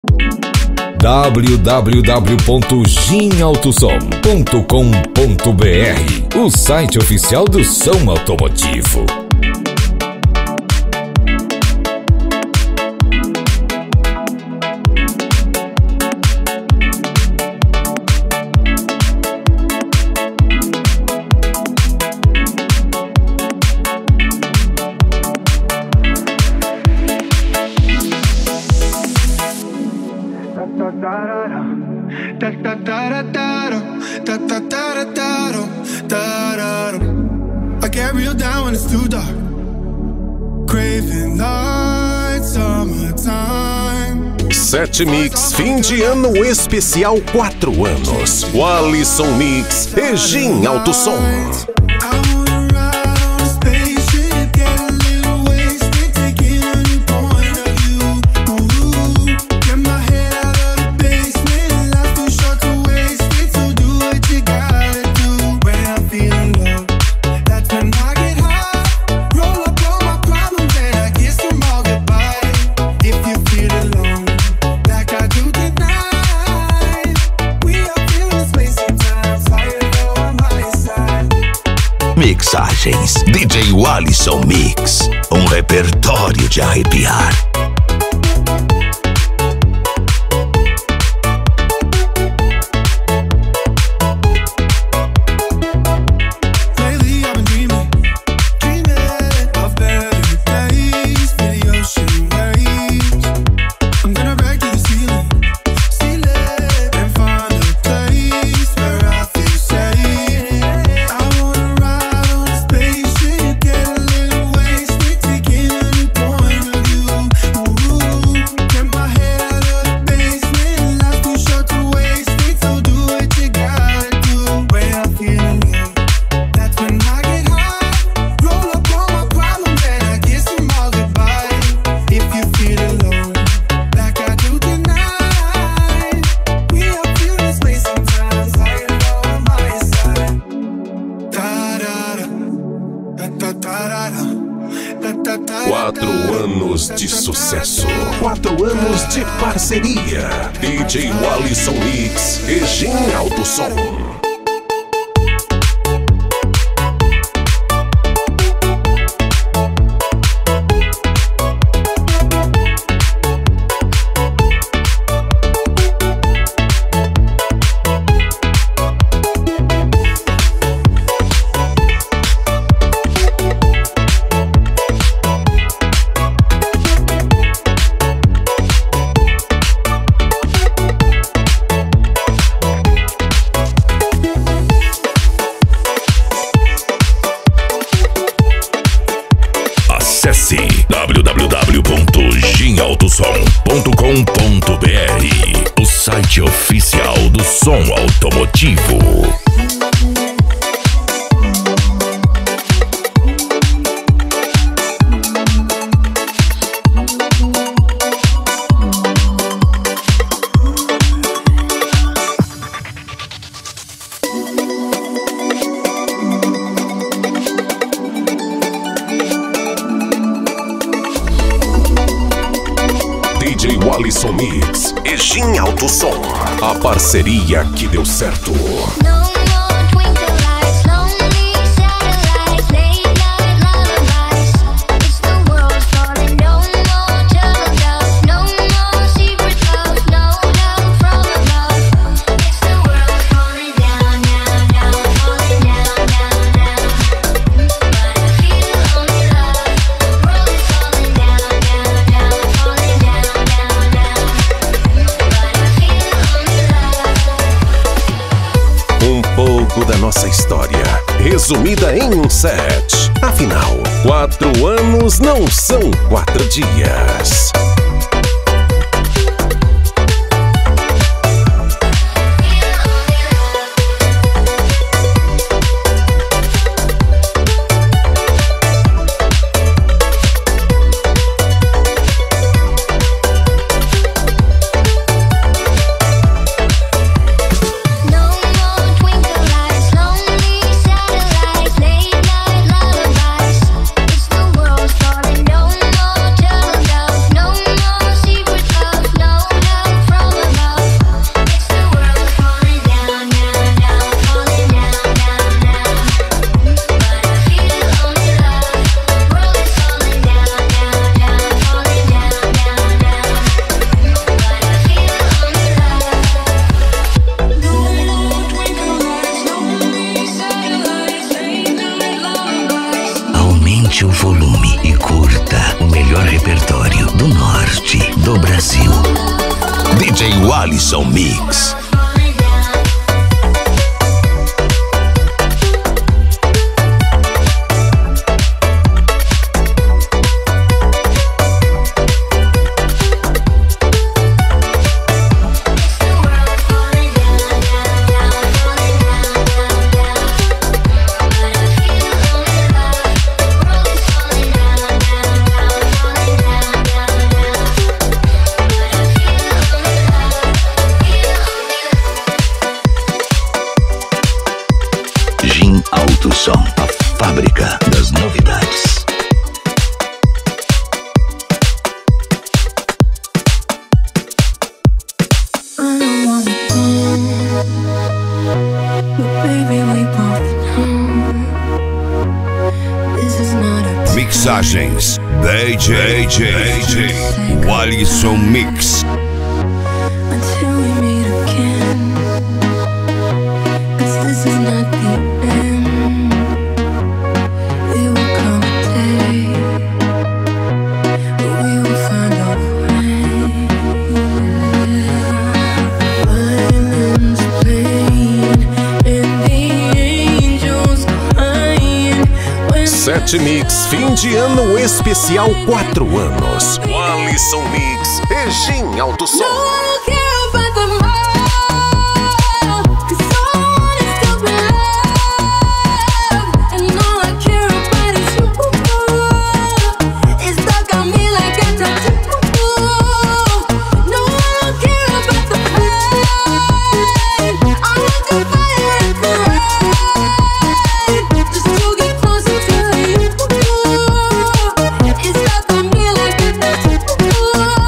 www.ginautosom.com.br, o site oficial do som automotivo. I get real down when it's too dark. Craving light summertime. 7 Mix, fim de ano especial 4 anos. O Alisson Mix, Egin Autosom. Mixagens DJ Alisson Mix, um repertório de arrepiar. De sucesso, 4 anos de parceria. DJ Alisson Mix, Egin Autosom. Acesse www.ginautosom.com.br, o site oficial do som automotivo. DJ Alisson Mix, Egin Autosom, a parceria que deu certo. Da nossa história, resumida em um set. Afinal, 4 anos não são 4 dias. No DJ Walisson Mix. Alto Som, a fábrica das novidades. Mixagens DJ Walisson Mix. Until we meet again, 'cause this is not the end. We will come a day, we will find a way. Violins playing and the angels crying when Sete Mix, fim de ano especial 4 anos. Walisson Mix, Egim Alto Som. no one will care about the more, 'cause someone is still alive, and all I care about is you. It's stuck on me like a tattoo. No one will care about the pain. I want to fire and cry, just to get closer to you. It's stuck on me like a tattoo.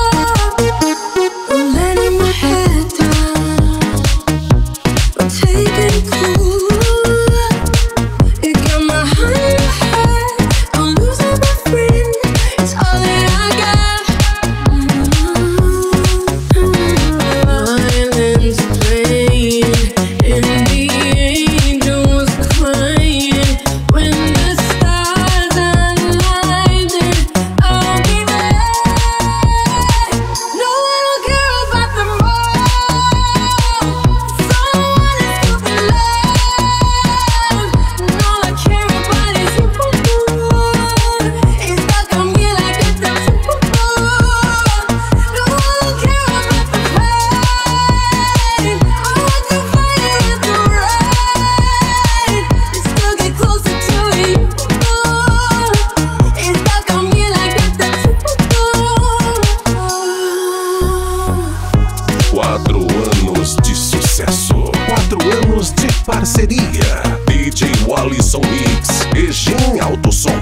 I'm letting my head down, I'm taking it cool. It got my heart in my head, I'm losing my friend. It's all that I got. Violins playing and the angels crying. When the stars align, I'll be there. No one will care about the more. Someone is still alive, and all I care about is you. It's stuck on me like a tattoo. No one will care about the pain. I want to fire and ride, just to get closer to you. It's stuck on me like a tattoo. 4 anos de sucesso, 4 anos de parceria. DJ Walisson Mix, Egim Alto Som.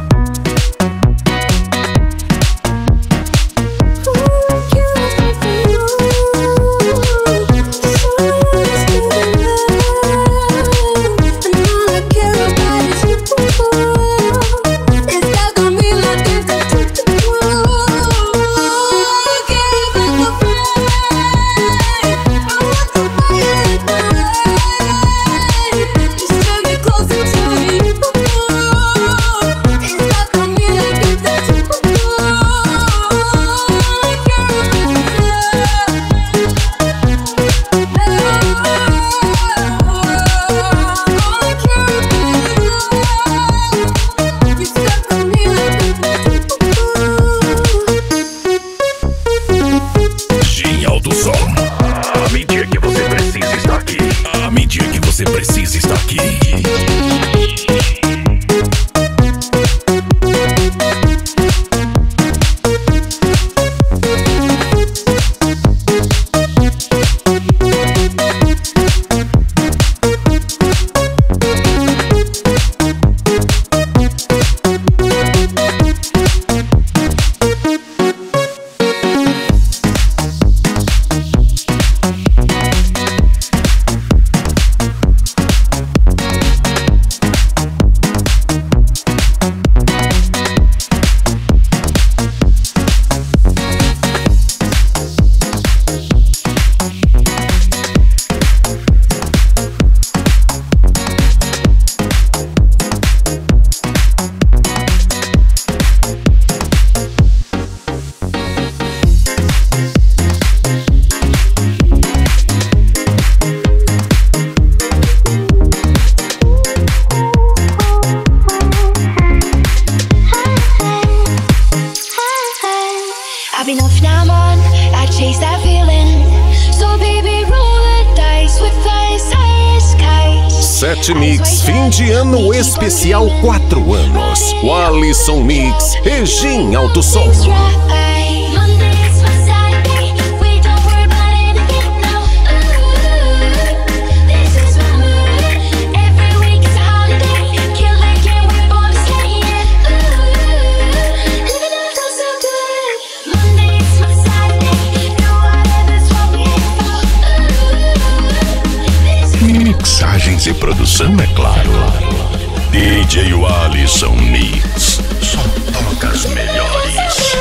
Egim Alto Som. A mídia que você precisa está aqui. A mídia que você precisa está aqui. 7 Mix Fim de Ano Especial 4 anos. O Alisson Mix, Regim Alto Som. Mixagens e produção, é claro. DJ Alisson Mix. Só toca as melhores.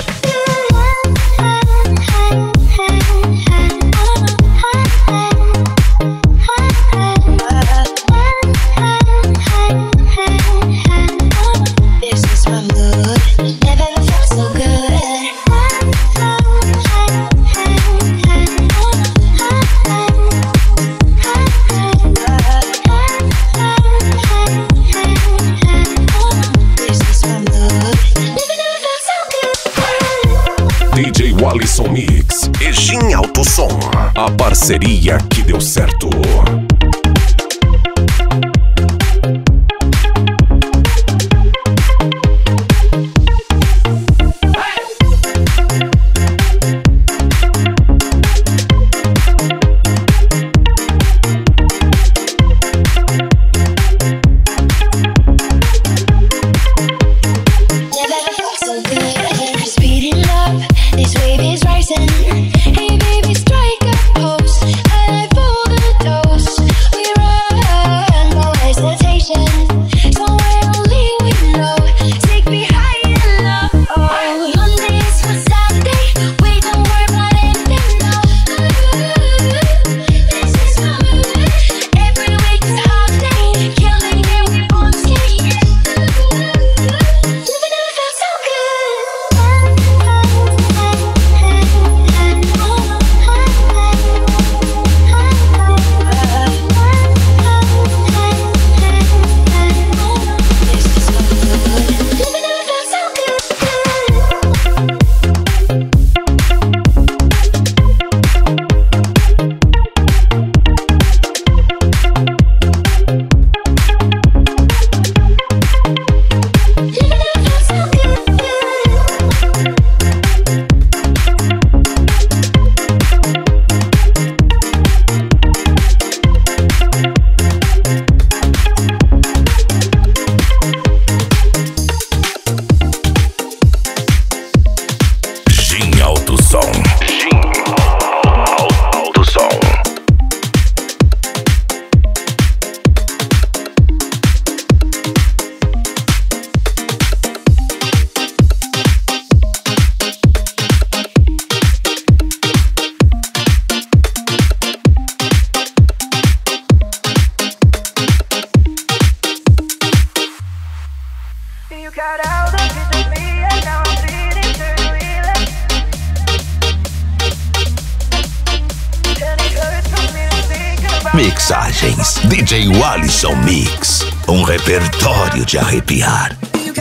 DJ Alisson Mix, Regim Alto Som. A parceria que deu certo. Mixagens DJ Alisson Mix. Um repertório de arrepiar.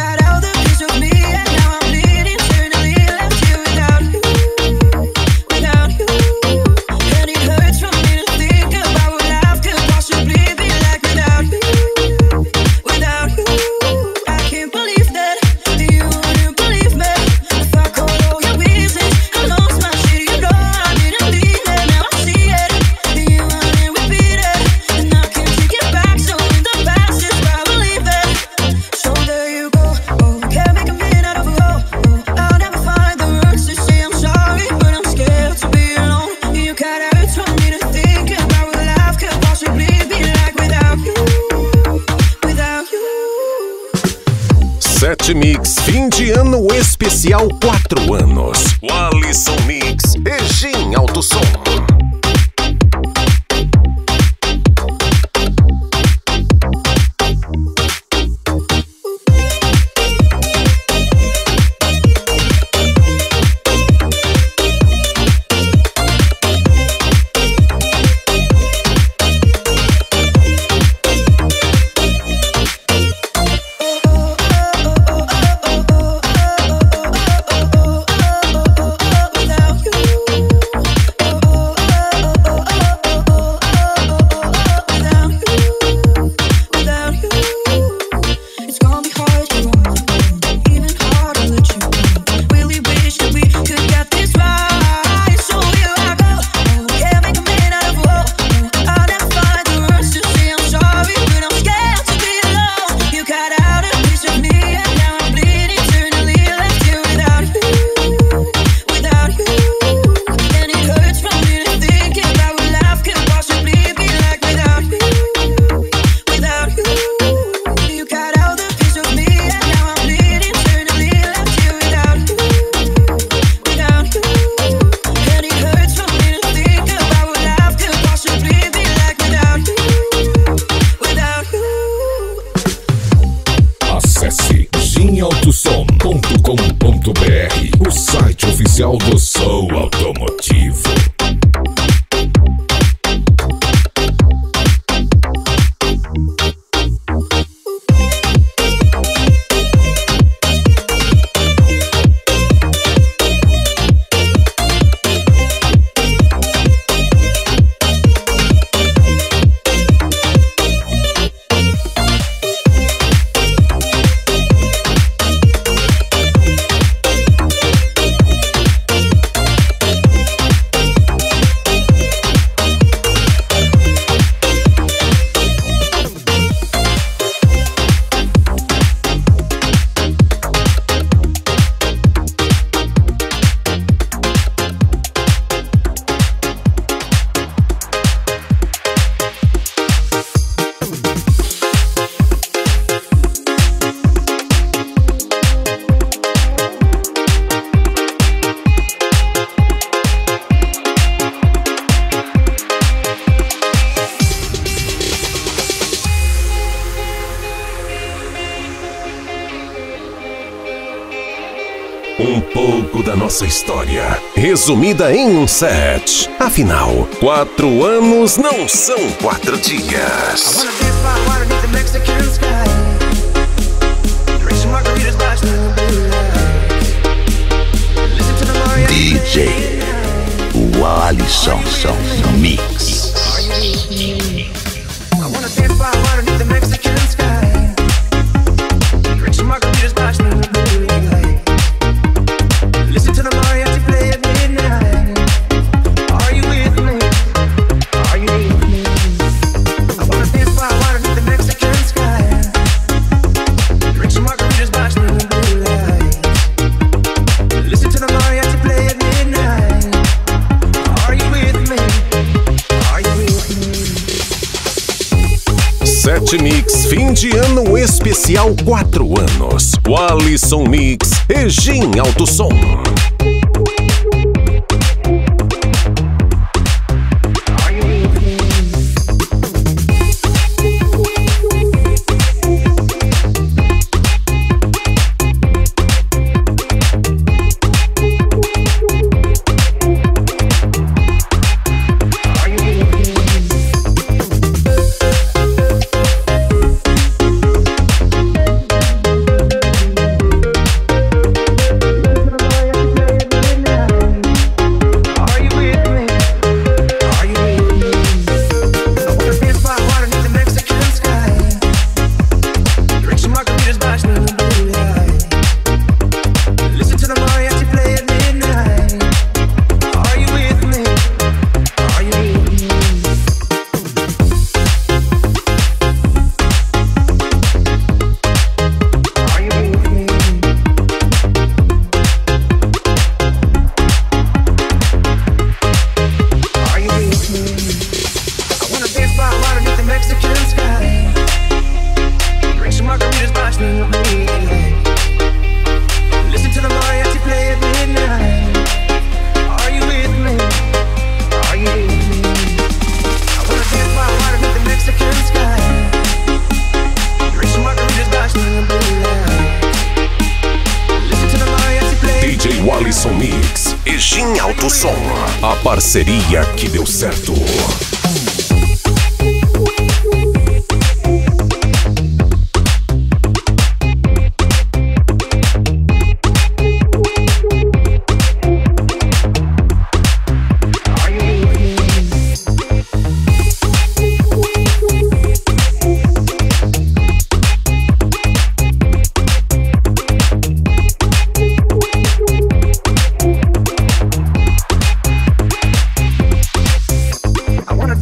Mix Fim de Ano Especial 4 anos. O Alisson Mix, Regim Alto Som. oficial do som automotivo. Um pouco da nossa história, resumida em um set. Afinal, 4 anos não são 4 dias. DJ Alisson Mix. Set Mix fim de ano especial 4 anos. O Alisson Mix, Egin Alto Som. Alisson Mix, Egin Alto Som, a parceria que deu certo. I wanna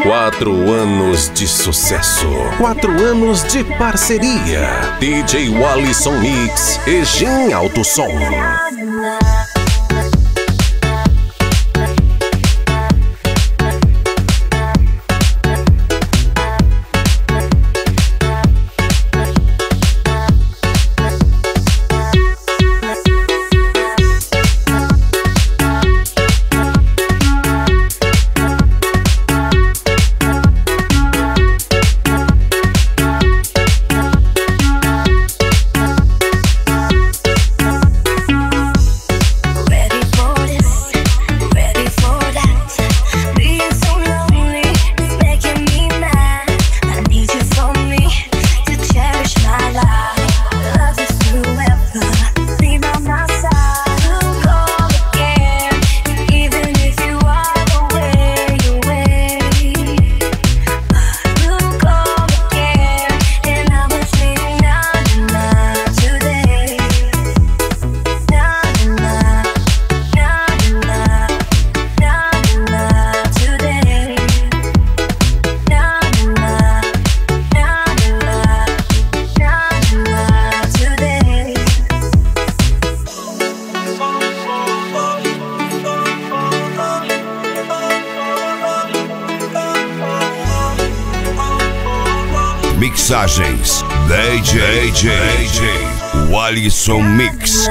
4 anos de sucesso, 4 anos de parceria. DJ Walisson Mix e Gin Alto Som. Mixagens DJ Walisson Mix.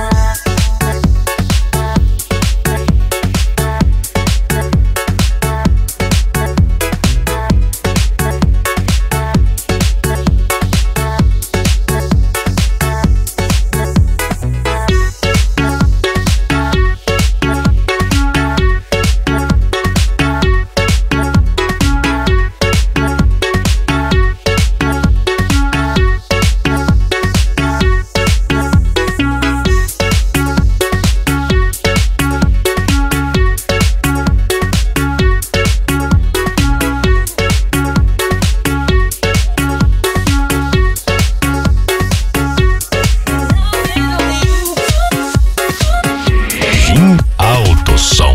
Alto Som.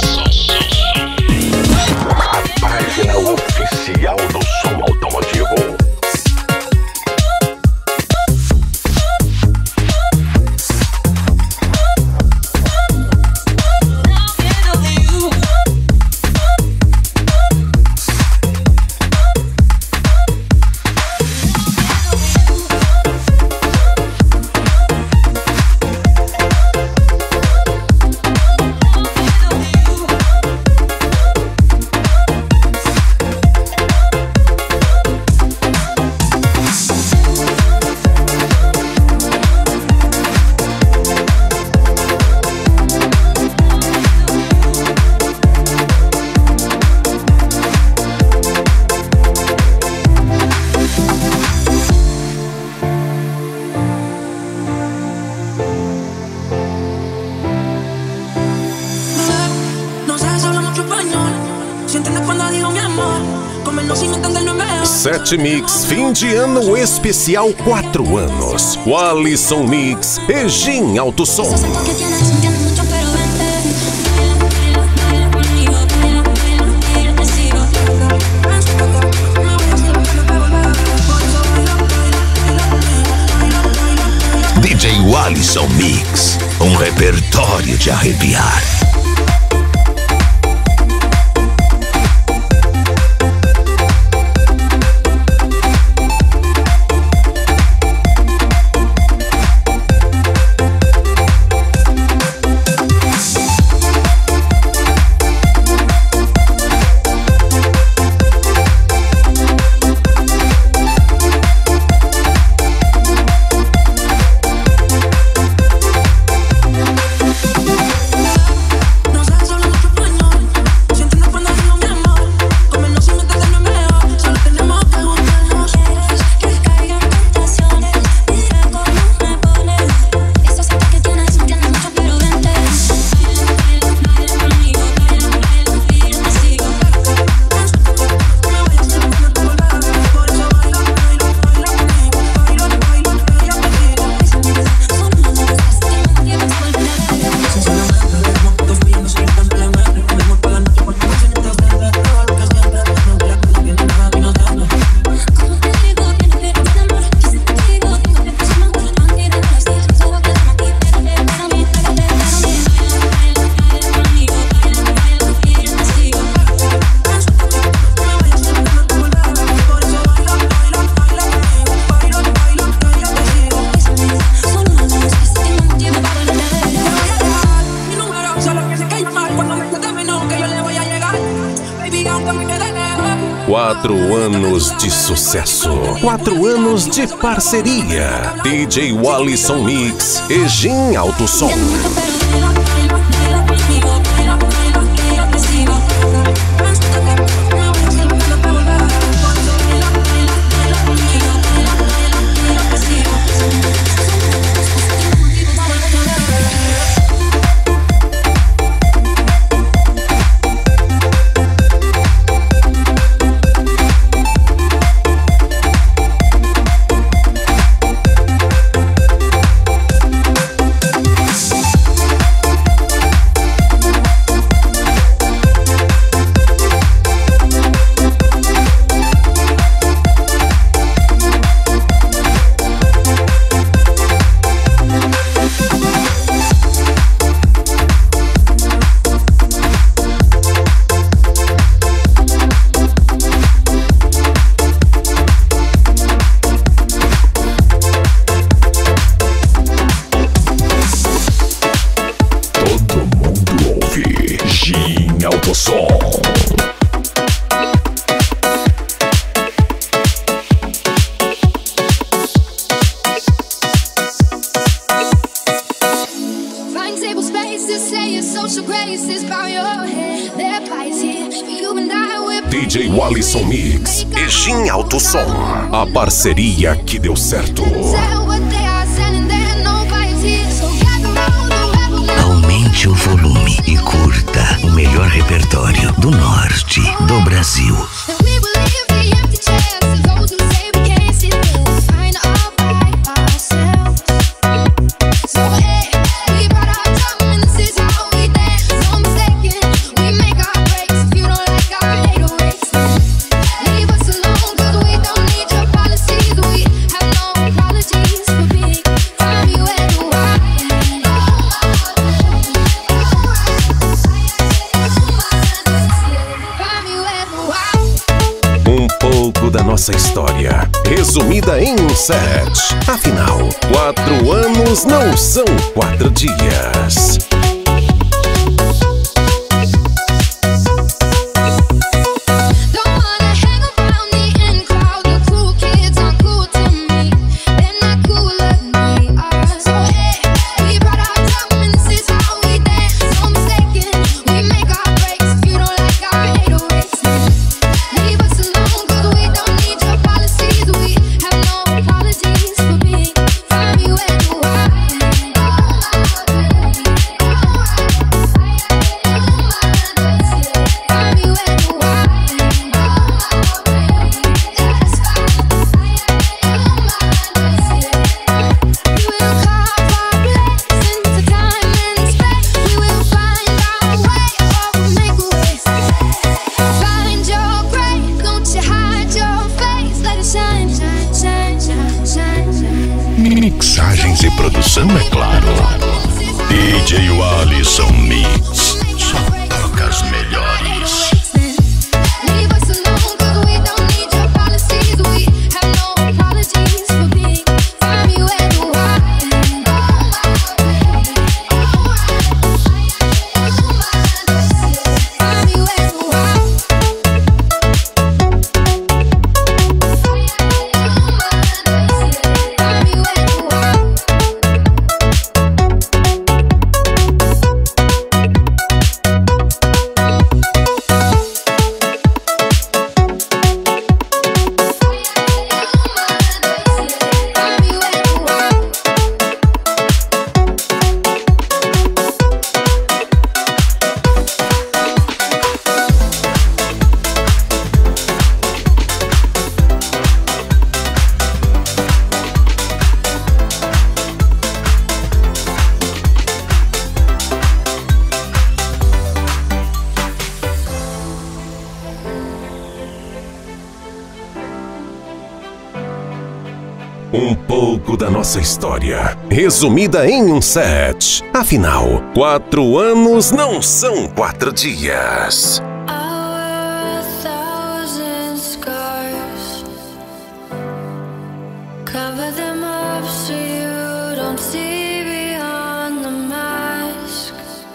A página oficial do som automotivo. Set Mix fim de ano especial 4 anos. Walisson Mix e Gin Alto Som. DJ Walisson Mix, um repertório de arrepiar. 4 anos de sucesso, 4 anos de parceria. DJ Walisson Mix e Gin Alto Som. Alto Som. Flying table spaces, say your social graces, bow your head. Their pie's here, but you and I will. DJ Walisson Mix e Gin Alto Som. A parceria que deu certo. Aumente o volume e curta o melhor repertório do norte do Brasil. Da nossa história, resumida em um set. Afinal, 4 anos não são 4 dias. Mixagens e produção, é claro. DJ Walisson Mix. Só toca as melhores. Um pouco da nossa história, resumida em um set. Afinal, 4 anos não são 4 dias.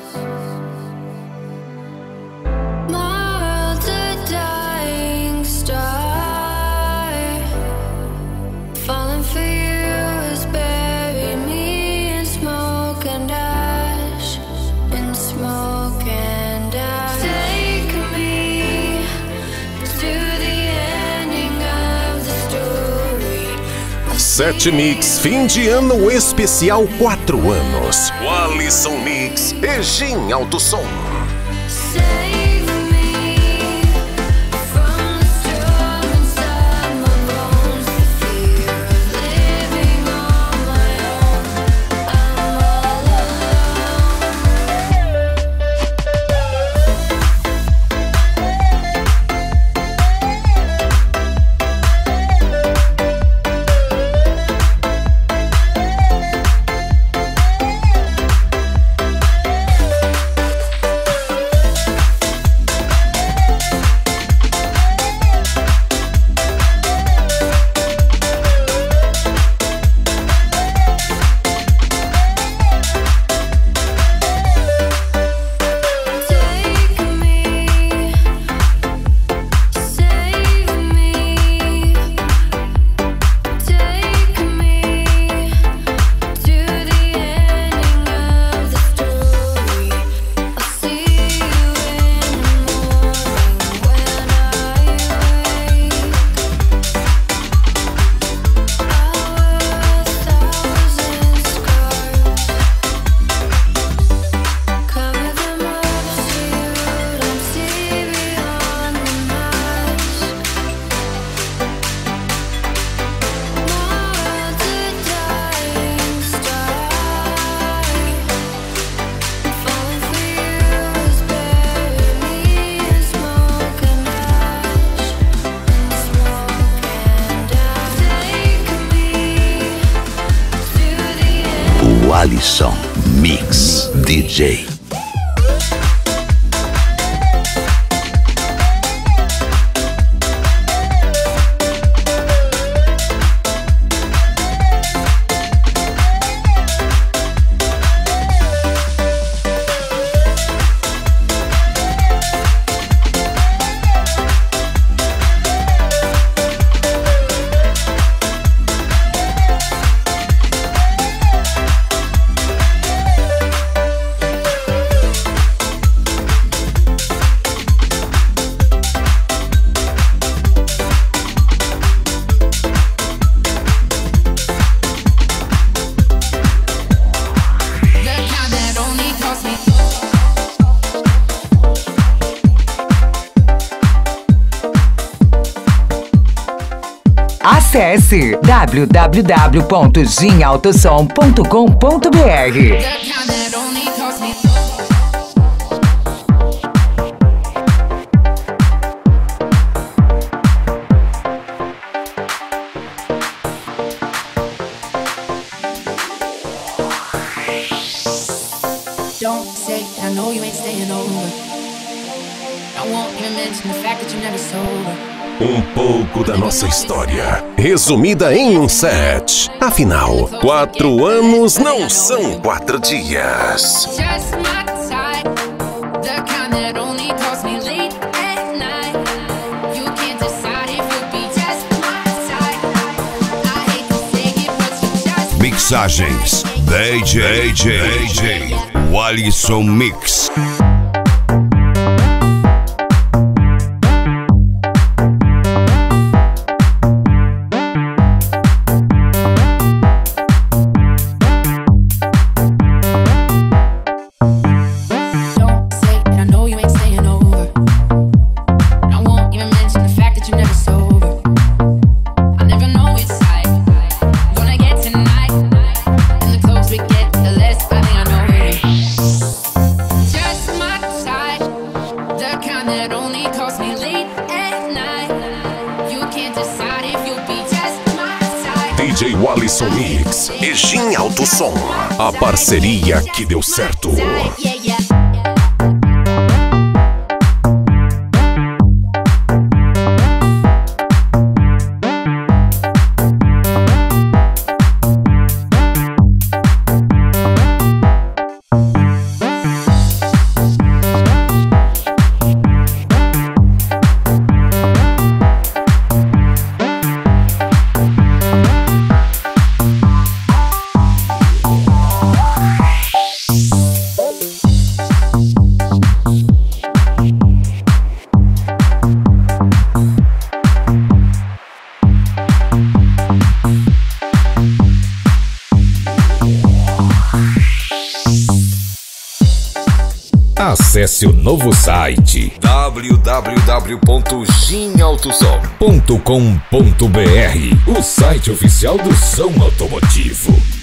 My world's a dying star. N17 Mix Fim de Ano Especial 4 anos. O Alisson Mix e Gin Alto Som. Alisson Mix DJ. Acesse www.ginaltosom.com.br. Don't say, I know you ain't staying over. I won't even mention the fact that you're never sober. Pouco da nossa história, resumida em um set. Afinal, 4 anos não são 4 dias. Just my type, the kind that only calls me late at night. You can't decide if you'll be just my type. I hate to say it, but you just Mixagens DJ o Alisson Mix. DJ Alisson Mix e Gin Alto Som. A parceria que deu certo. Acesse o novo site www.ginautosom.com.br, o site oficial do som automotivo.